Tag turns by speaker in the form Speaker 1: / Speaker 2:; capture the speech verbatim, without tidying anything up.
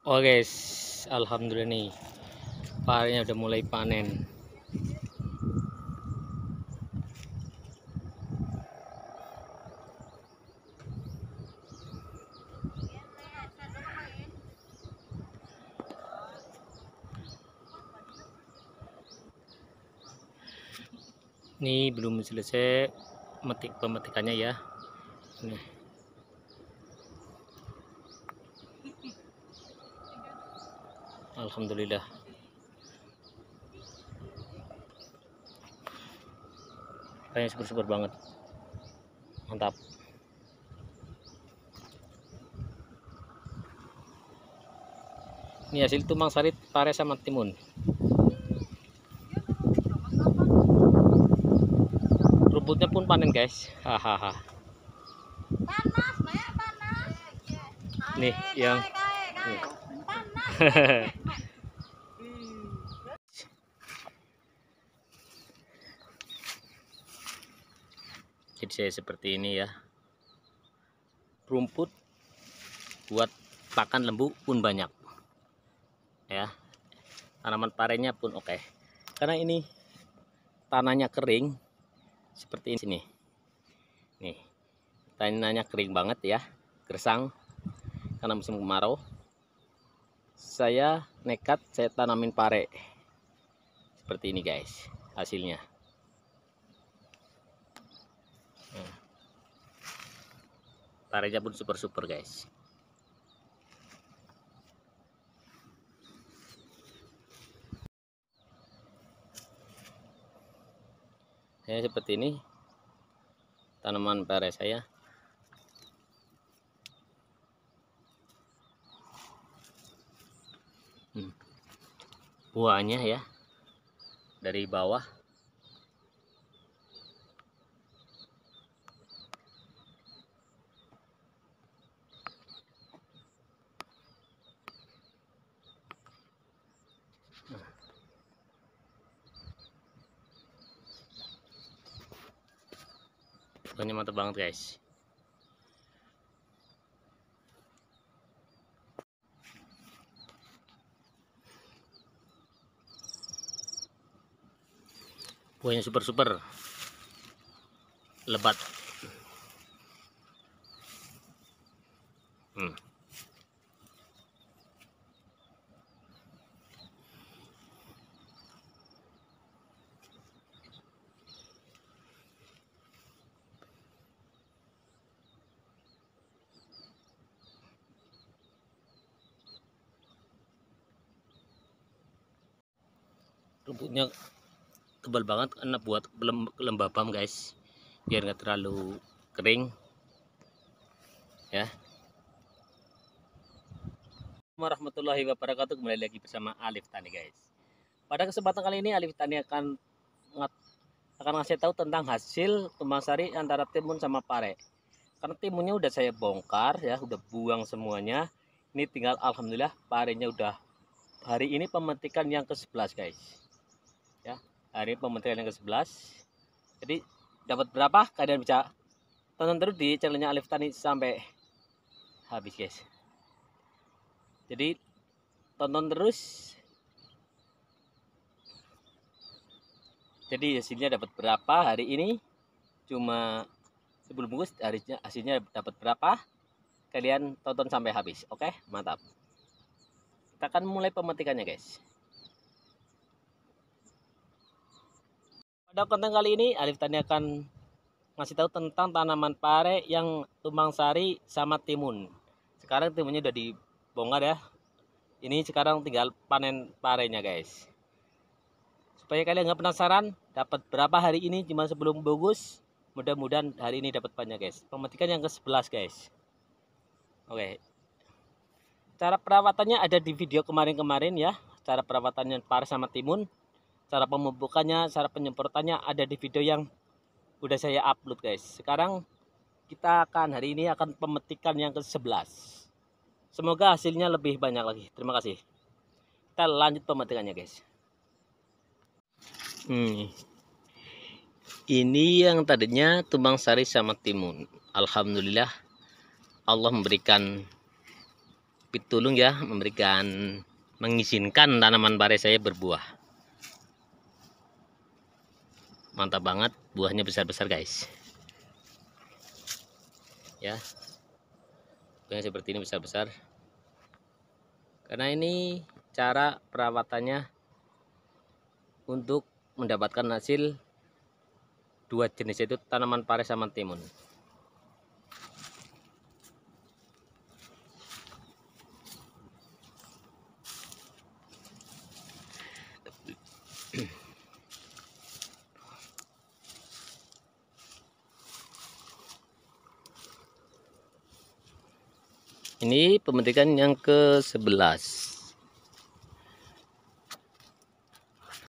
Speaker 1: Oh guys, alhamdulillah nih parenya udah mulai panen. Ini belum selesai metik pemetikannya ya. Nih. Alhamdulillah. Kayaknya super-super banget. Mantap. Ini hasil tumbang sari pare sama timun. Rumputnya pun panen guys. Hahaha.
Speaker 2: Panas, banyak panas.
Speaker 1: Nih yang nih. Jadi saya seperti ini ya. Rumput buat pakan lembu pun banyak. Ya. Tanaman parenya pun oke. Okay. Karena ini tanahnya kering seperti ini sini. Nih. Tanahnya kering banget ya. Gersang karena musim kemarau. Saya nekat saya tanamin pare. Seperti ini guys hasilnya. Nah. Parenya pun super-super guys. Saya seperti ini tanaman pare saya. Hmm. Buahnya ya dari bawah. Buahnya mantap banget guys. Buahnya super-super lebat. Hmm. Rumputnya tebal banget karena buat kelembaban guys, biar nggak terlalu kering ya. Warahmatullahi wabarakatuh, kembali lagi bersama Alif Tani guys. Pada kesempatan kali ini Alif Tani akan akan ngasih tahu tentang hasil tumbang sari antara timun sama pare. Karena timunnya udah saya bongkar ya, udah buang semuanya. Ini tinggal alhamdulillah parenya udah hari ini pemetikan yang ke sebelas guys. Ya, hari ini pemetikan yang ke sebelas. Jadi dapat berapa kalian bisa tonton terus di channelnya Alif Tani sampai habis guys. Jadi tonton terus. Jadi hasilnya dapat berapa hari ini, cuma sebelum bungkus hasilnya hasilnya dapat berapa, kalian tonton sampai habis. Oke, mantap. Kita akan mulai pemetikannya guys. Pada konten kali ini Alif Tani akan ngasih tahu tentang tanaman pare yang tumbang sari sama timun. Sekarang timunnya udah dibongkar ya. Ini sekarang tinggal panen parenya guys. Supaya kalian nggak penasaran dapat berapa hari ini cuma sebelum bungkus, mudah-mudahan hari ini dapat banyak guys. Pemetikan yang ke sebelas guys. Oke. Cara perawatannya ada di video kemarin-kemarin ya. Cara perawatannya pare sama timun. Cara pemupukannya, cara penyemprotannya ada di video yang udah saya upload guys. Sekarang kita akan hari ini akan pemetikan yang ke sebelas. Semoga hasilnya lebih banyak lagi. Terima kasih. Kita lanjut pemetikannya guys. Hmm. Ini yang tadinya tumbang sari sama timun. Alhamdulillah Allah memberikan pitulung ya, memberikan mengizinkan tanaman pare saya berbuah. Mantap banget, buahnya besar-besar guys. Ya, buahnya seperti ini besar-besar. Karena ini cara perawatannya untuk mendapatkan hasil dua jenis, itu tanaman pare sama timun. Ini pemetikan yang ke sebelas.